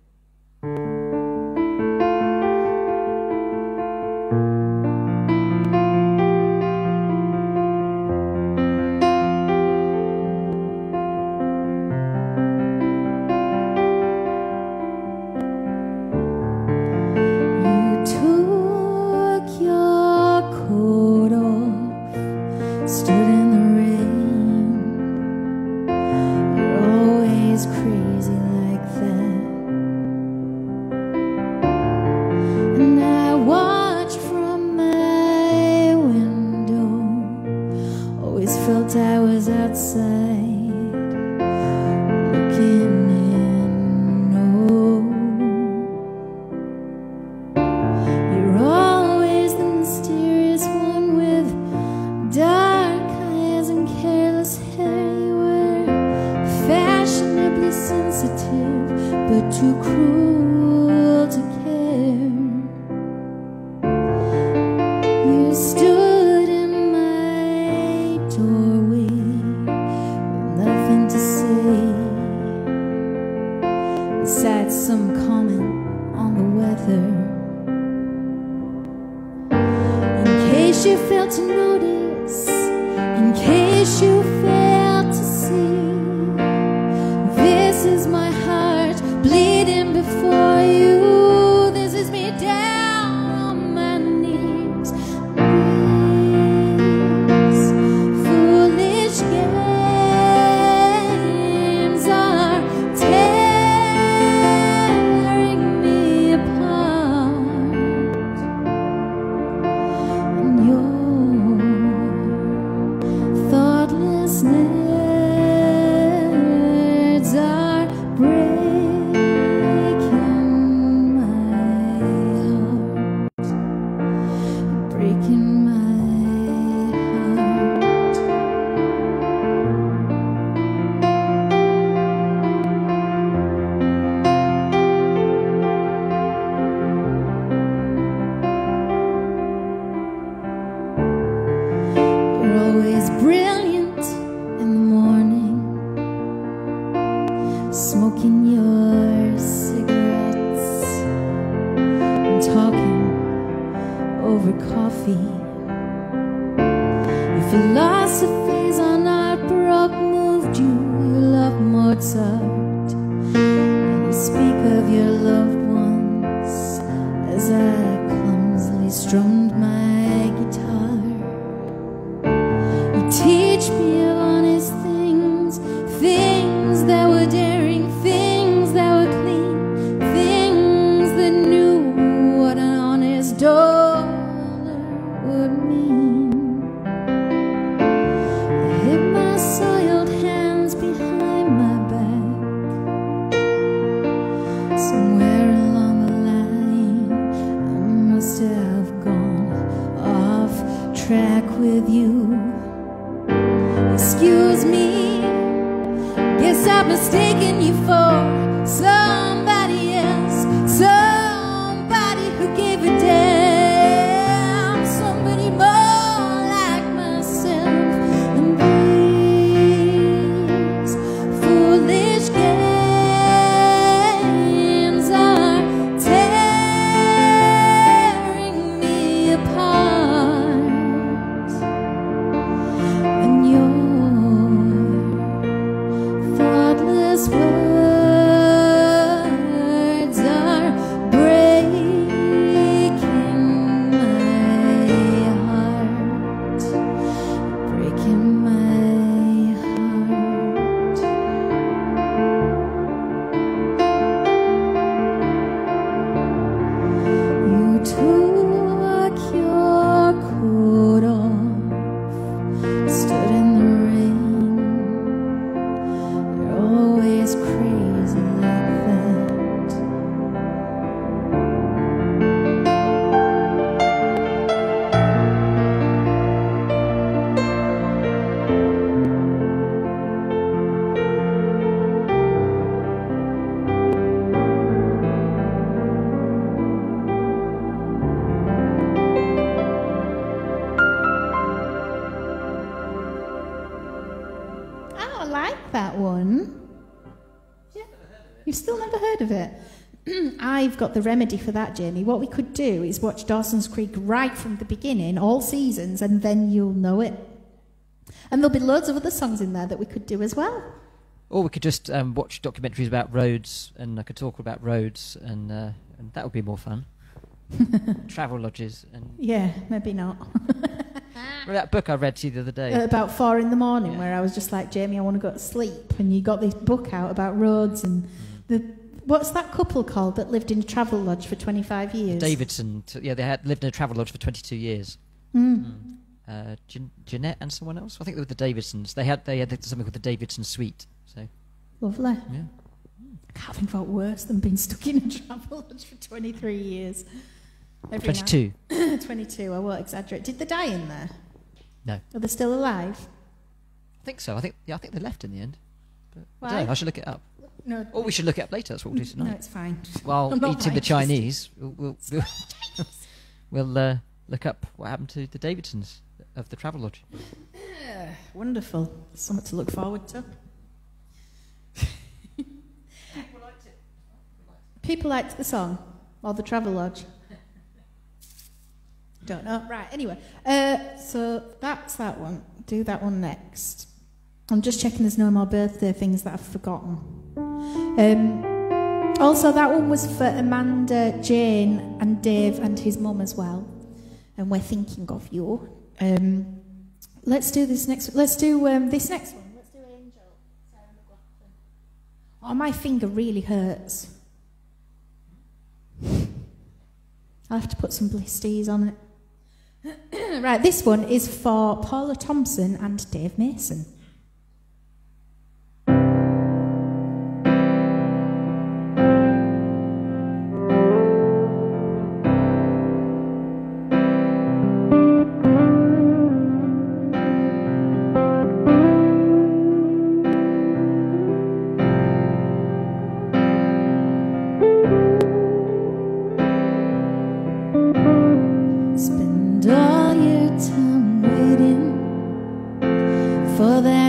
Speaker 1: You took your coat off, stood in the rain. You're always crazy like that. And I watched from my window, always felt I was outside, looking in. Oh, you're always the mysterious one with dark eyes and careless hair. You were fashionably sensitive, but too cruel to care. You stood in my doorway with nothing to say, besides some comment on the weather. In case you failed to notice, in case you failed to see, this is my heart bleeding before you. This is me down on my knees. These foolish games are tearing me apart. And you're You're always brilliant in the morning, smoking your cigarettes and talking over coffee. Your philosophies on art baroque moved you. You love Mozart, and you speak of your loved ones as I clumsily strummed my guitar. You teach me of honest things, things that were daring, things that were clean, things that knew what an honest dollar would mean. I hid my soiled hands behind my back. Somewhere along the line I must have gone off track with you. Excuse me, guess I've mistaken you for somebody else, somebody who gave a damn, somebody more like myself. And these foolish games are tearing me apart, and your thoughtless words are breaking my heart, breaking my heart. You took your coat off, stood in the rain. You're always crazy like that. Oh, I like that one. Yeah. You've still never heard of it? I've got the remedy for that, Jamie. What we could do is watch Dawson's Creek right from the beginning, all seasons, and then you'll know it. And there'll be loads of other songs in there that we could do as well.
Speaker 2: Or we could just um, watch documentaries about roads, and I could talk about roads, and, uh, and that would be more fun. Travel lodges. And
Speaker 1: Yeah, maybe not.
Speaker 2: remember that book I read to you the other day?
Speaker 1: At about four in the morning,
Speaker 2: Yeah.
Speaker 1: where I was just like, Jamie, I want to go to sleep. And you got this book out about roads and the... What's that couple called that lived in a travel lodge for twenty-five years?
Speaker 2: Davidson. T- yeah, they had lived in a travel lodge for twenty-two years.
Speaker 1: Mm.
Speaker 2: Mm. Uh, Jean- Jeanette and someone else. I think they were the Davidsons. They had they had something called the Davidson Suite. So
Speaker 1: Lovely.
Speaker 2: yeah.
Speaker 1: I can't think about worse than being stuck in a travel lodge for twenty-three years. Every
Speaker 2: twenty-two.
Speaker 1: night. twenty-two, I won't exaggerate. Did they die in there?
Speaker 2: No.
Speaker 1: Are they still alive?
Speaker 2: I think so. I think yeah. I think they left in the end. But I,
Speaker 1: Why?
Speaker 2: don't know, I should look it up.
Speaker 1: No.
Speaker 2: Or we should look it up later. That's what we'll do
Speaker 1: No,
Speaker 2: tonight.
Speaker 1: it's fine.
Speaker 2: While
Speaker 1: I'm not
Speaker 2: eating the
Speaker 1: that
Speaker 2: Chinese, we'll, we'll, we'll, we'll uh, look up what happened to the Davidsons of the travel lodge.
Speaker 1: Yeah, wonderful. Something to look forward to. People liked the song or the travel lodge. Don't know. Right, anyway. Uh, so that's that one. Do that one next. I'm just checking there's no more birthday things that I've forgotten. Um, also, that one was for Amanda, Jane, and Dave and his mum as well. And we're thinking of you. Um, let's do this next. Let's do um, this next one. Let's do Angel. Sarah McLachlan. Oh, my finger really hurts. I'll have to put some blisters on it. Right, this one is for Paula Thompson and Dave Mason. Spend all your time waiting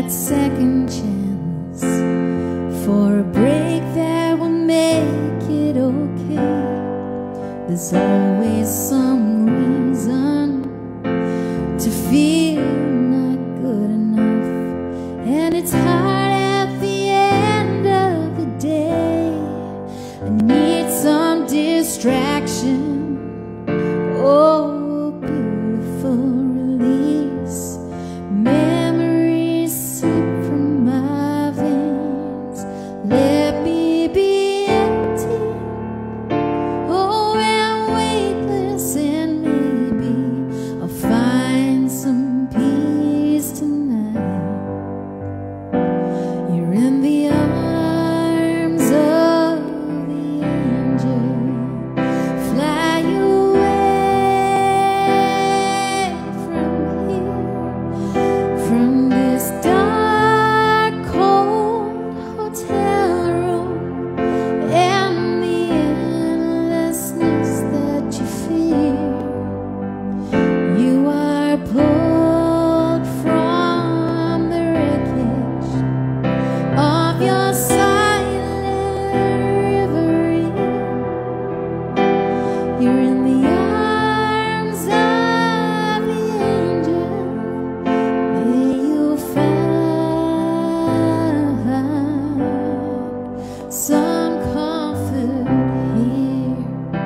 Speaker 1: that second chance for a break that will make it okay. There's always some reason to feel not good enough, and it's hard at the end of the day. I need some distraction. Oh, beautiful release. Memories seep from my veins. Let me be empty. Oh, and weightless, and maybe I'll find some peace tonight. You're in the arms of the angel. Fly away from here, from this dark, cold hotel room, and the endlessness that you fear. You are pulled from the wreckage of your silent reverie. You're in the arms of the angel. May you find some comfort here.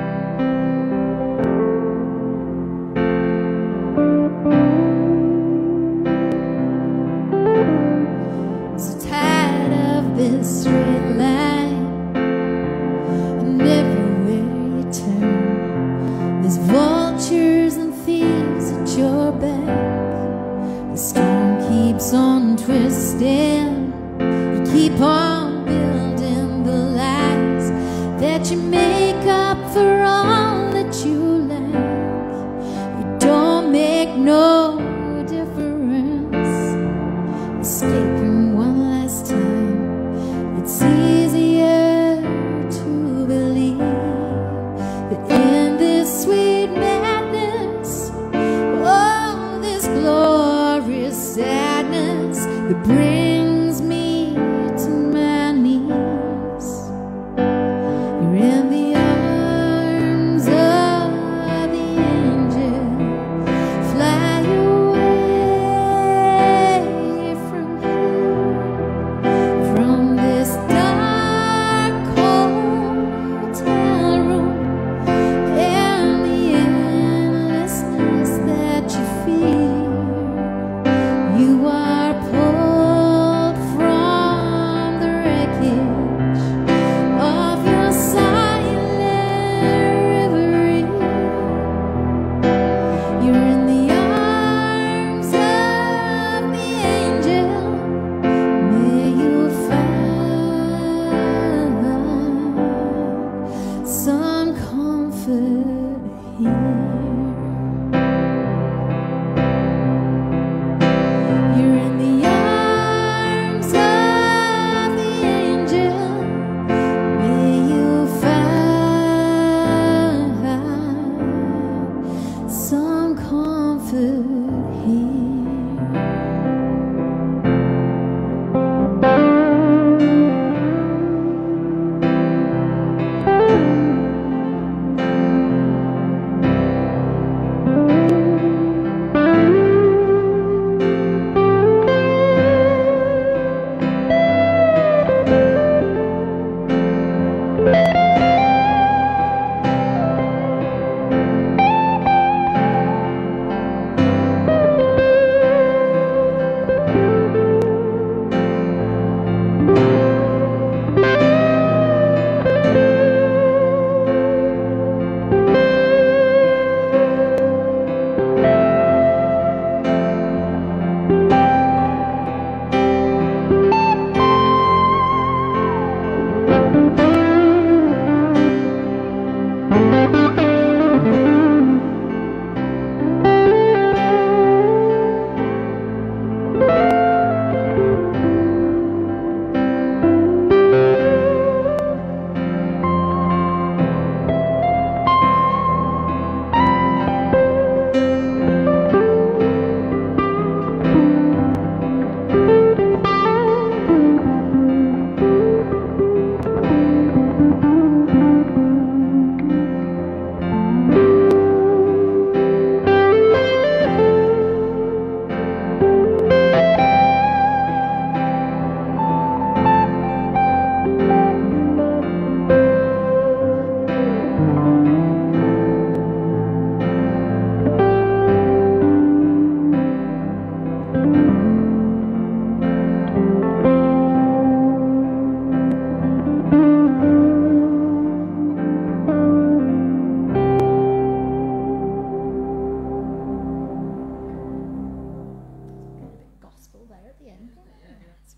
Speaker 1: So tired of this red light, and everywhere you turn, there's vultures and thieves at your back. The storm keeps on twisting. You keep on building the lies that you make up for all that you lack. You don't make no difference. Escaping one last time, it's easier to believe that in this sweet madness, oh, this glorious sadness that brings me to my knees. You're in the arms of the angel. Fly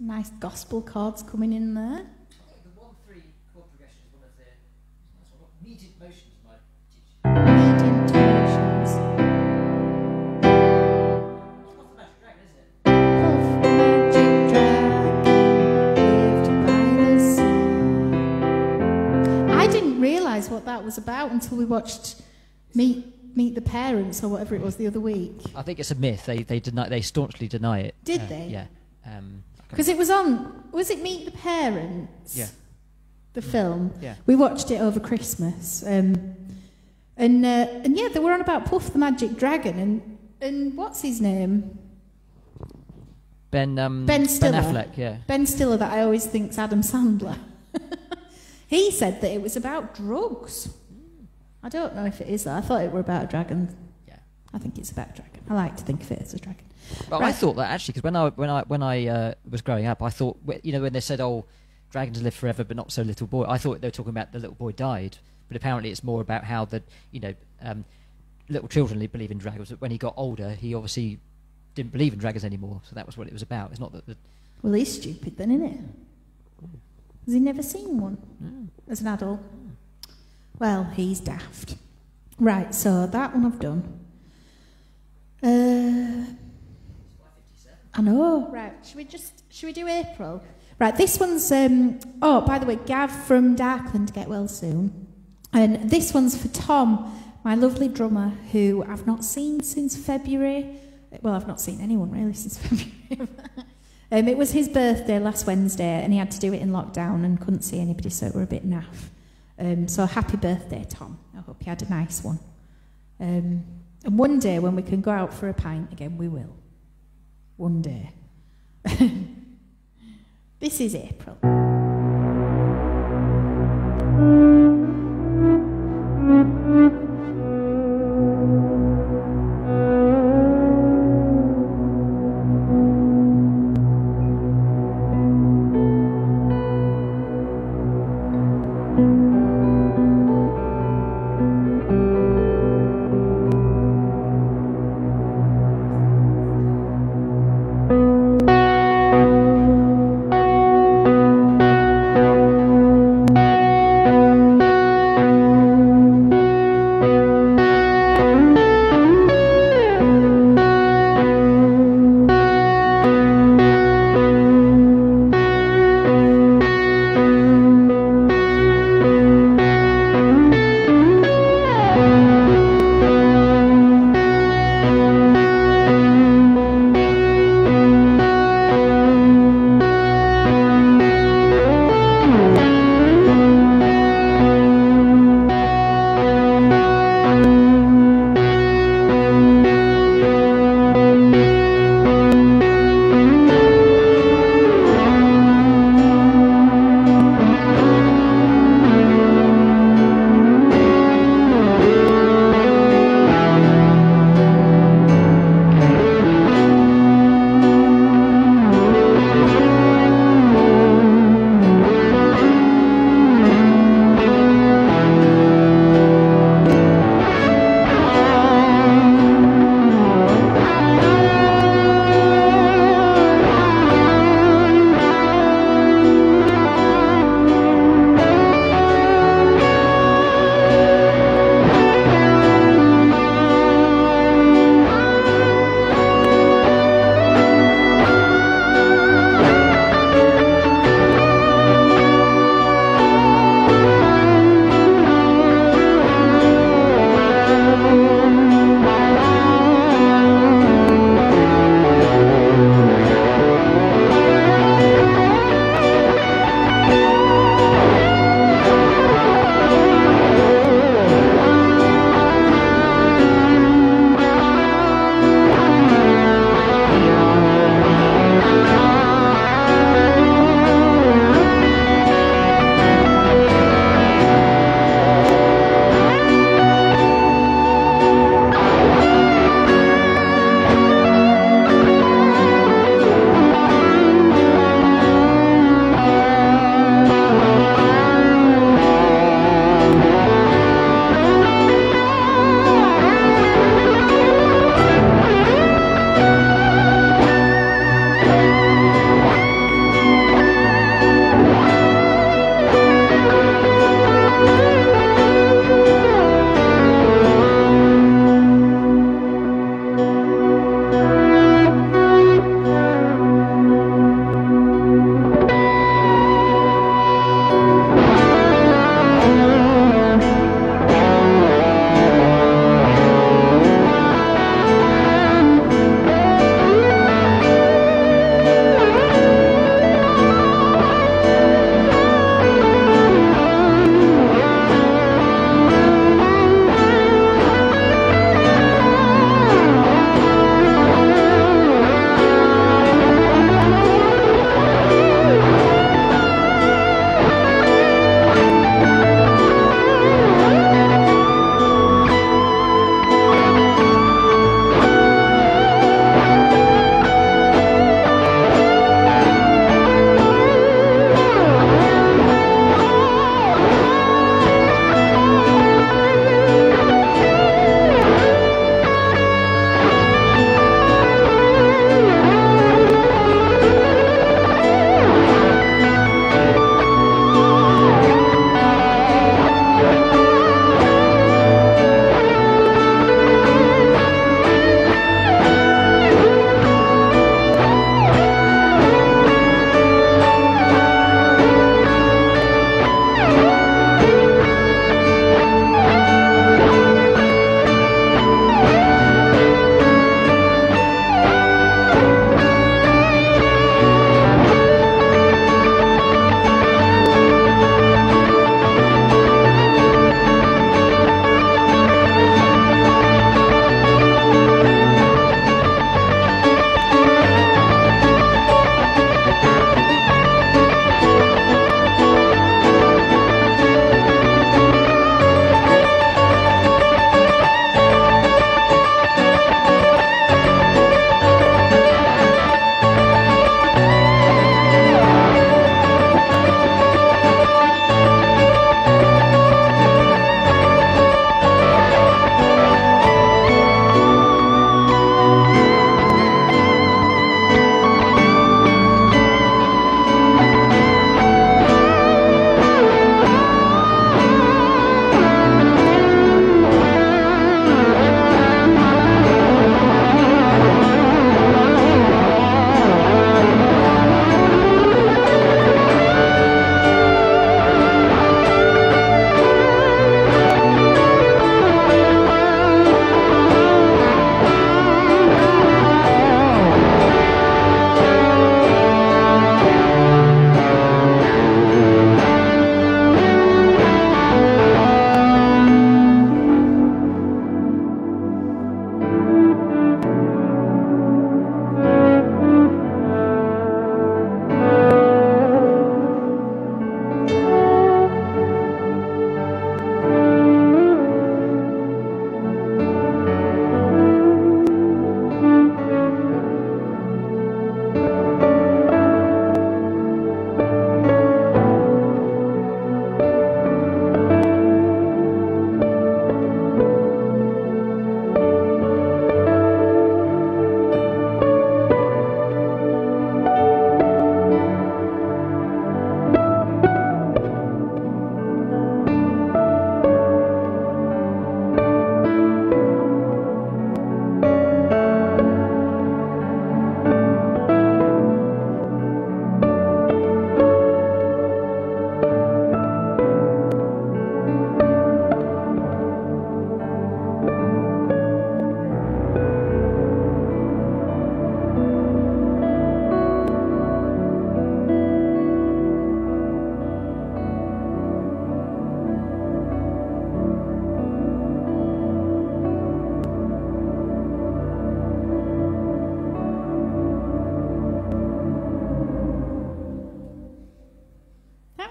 Speaker 1: Nice gospel chords coming in there.
Speaker 2: The one three chord progression is one of the immediate motions my teacher.
Speaker 1: Medium tonations.
Speaker 2: It's not the Magic Dragon, is it?
Speaker 1: Puff the magic dragon, lived by the sea. I didn't realise what that was about until we watched Meet Meet the Parents or whatever it was the other week.
Speaker 2: I think it's a myth. They they deny they staunchly deny it.
Speaker 1: Did
Speaker 2: Uh,
Speaker 1: they?
Speaker 2: Yeah. Um,
Speaker 1: Because it was on, was it Meet the Parents?
Speaker 2: Yeah.
Speaker 1: The film?
Speaker 2: Yeah.
Speaker 1: We watched it over Christmas. Um, and, uh, and yeah, they were on about Puff the Magic Dragon and, and what's his name?
Speaker 2: Ben um,
Speaker 1: Ben Stiller.
Speaker 2: Ben Affleck, yeah.
Speaker 1: Ben Stiller, that I always think's Adam Sandler. He said that it was about drugs. I don't know if it is though. I thought it were about a dragon.
Speaker 2: Yeah.
Speaker 1: I think it's about a dragon. I like to think of it as a dragon.
Speaker 2: But
Speaker 1: Right.
Speaker 2: I thought that actually, because when I when I when I uh, was growing up, I thought wh- you know when they said, "Oh, dragons live forever, but not so little boy," I thought they were talking about the little boy died. But apparently, it's more about how the you know um, little children li- believe in dragons. But when he got older, he obviously didn't believe in dragons anymore. So that was what it was about. It's not that the
Speaker 1: Well, he's stupid then, isn't it? Has he never seen one
Speaker 2: Mm.
Speaker 1: as an adult? Well, he's daft. Right, so that one I've done. Uh, I know. Right, should we just should we do April? Right, this one's. Um, oh, by the way, Gav from Darkland, get well soon. And this one's for Tom, my lovely drummer, who I've not seen since February. Well, I've not seen anyone really since February. um, it was his birthday last Wednesday, and he had to do it in lockdown and couldn't see anybody, so we're a bit naff. Um, so happy birthday, Tom. I hope you had a nice one. Um, and one day when we can go out for a pint again, we will. One day. This is April.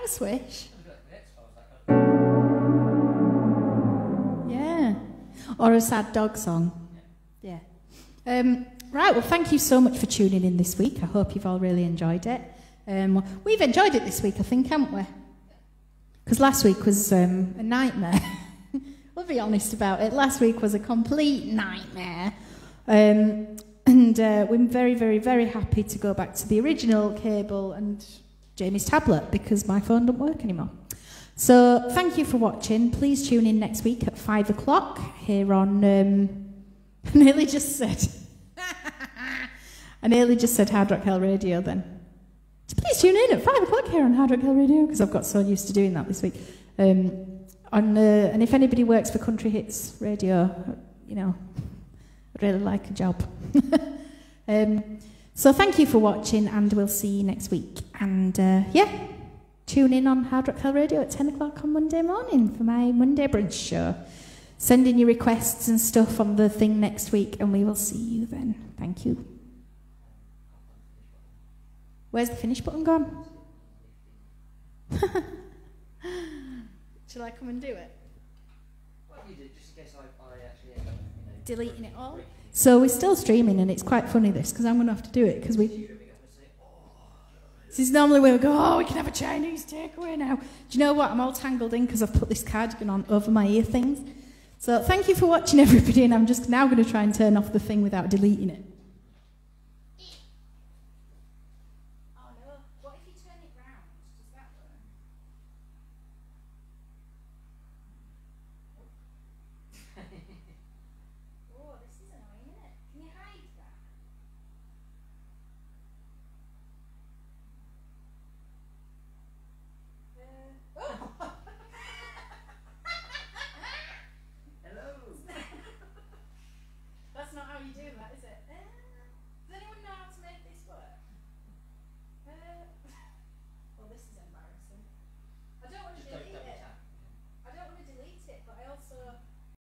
Speaker 1: House Wish. Yeah. Or a sad dog song. Yeah. Um, right, well, thank you so much for tuning in this week. I hope you've all really enjoyed it. Um, we've enjoyed it this week, I think, haven't we? Because last week was um, a nightmare. We'll be honest about it. Last week was a complete nightmare. Um, and uh, we're very, very, very happy to go back to the original cable and Jamie's tablet because my phone doesn't work anymore. So thank you for watching. Please tune in next week at five o'clock here on... Um, I nearly just said... I nearly just said Hard Rock Hell Radio then. So please tune in at five o'clock here on Hard Rock Hell Radio because I've got so used to doing that this week. Um, on, uh, and if anybody works for Country Hits Radio, you know, I'd really like a job. um, so thank you for watching and we'll see you next week. And uh, yeah, tune in on Hard Rock Hell Radio at ten o'clock on Monday morning for my Monday brunch show. Send in your requests and stuff on the thing next week and we will see you then. Thank you. Where's the finish button gone? Shall I come and do it?
Speaker 2: Well, you do, just in case I, I actually end up, you know,
Speaker 1: deleting it all? So we're still streaming and it's quite funny this because I'm going to have to do it because we... This is normally where we go, oh, we can have a Chinese takeaway now. Do you know what? I'm all tangled in because I've put this cardigan on over my ear things. So thank you for watching, everybody, and I'm just now going to try and turn off the thing without deleting it.